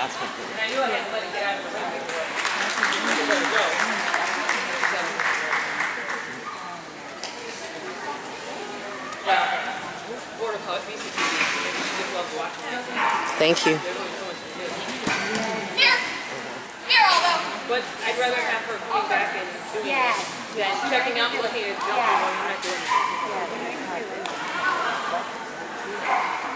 last one. And I knew I had to let it get out of the way before. Let it go. Border Collie VCTV. She just loves watching it. Thank you. Here, Aldo. But I'd rather have her coming back and doing it than checking out and looking at it. I'm not doing it.